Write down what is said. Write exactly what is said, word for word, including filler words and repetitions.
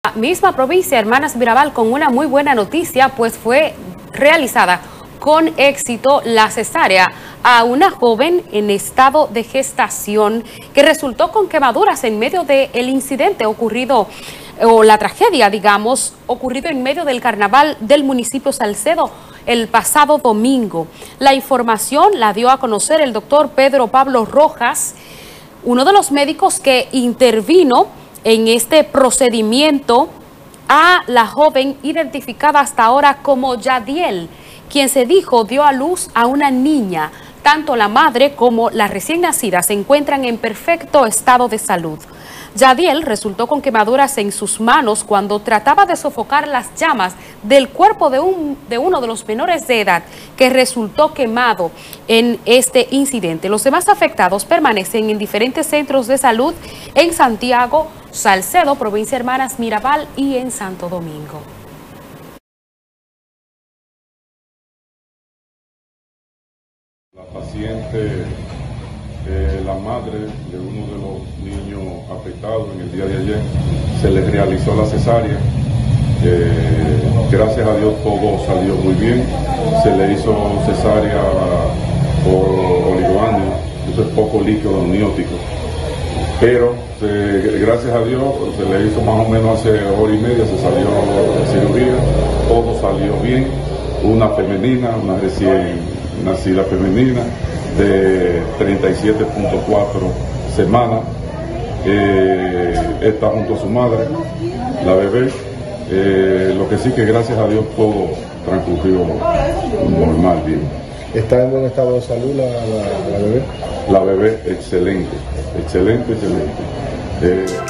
Misma provincia, Hermanas Mirabal, con una muy buena noticia, pues fue realizada con éxito la cesárea a una joven en estado de gestación que resultó con quemaduras en medio del incidente ocurrido, o la tragedia, digamos, ocurrido en medio del carnaval del municipio Salcedo el pasado domingo. La información la dio a conocer el doctor Pedro Pablo Rojas, uno de los médicos que intervino en este procedimiento a la joven identificada hasta ahora como Yadiel, quien se dijo dio a luz a una niña. Tanto la madre como la recién nacida se encuentran en perfecto estado de salud. Yadiel resultó con quemaduras en sus manos cuando trataba de sofocar las llamas del cuerpo de, un, de uno de los menores de edad que resultó quemado en este incidente. Los demás afectados permanecen en diferentes centros de salud en Santiago, Salcedo, provincia Hermanas Mirabal y en Santo Domingo. La paciente, eh, la madre de uno de los niños afectados en el día de ayer, se le realizó la cesárea. Eh, gracias a Dios todo salió muy bien. Se le hizo cesárea por oligoamnios, eso es poco líquido amniótico. Pero se, gracias a Dios se le hizo más o menos hace hora y media, se salió de cirugía, todo salió bien. Una femenina, una recién nacida femenina de treinta y siete punto cuatro semanas, eh, está junto a su madre, la bebé. Eh, lo que sí que gracias a Dios todo transcurrió normal, bien. ¿Está en buen estado de salud la, la, la bebé? La bebé excelente, excelente, excelente. Eh,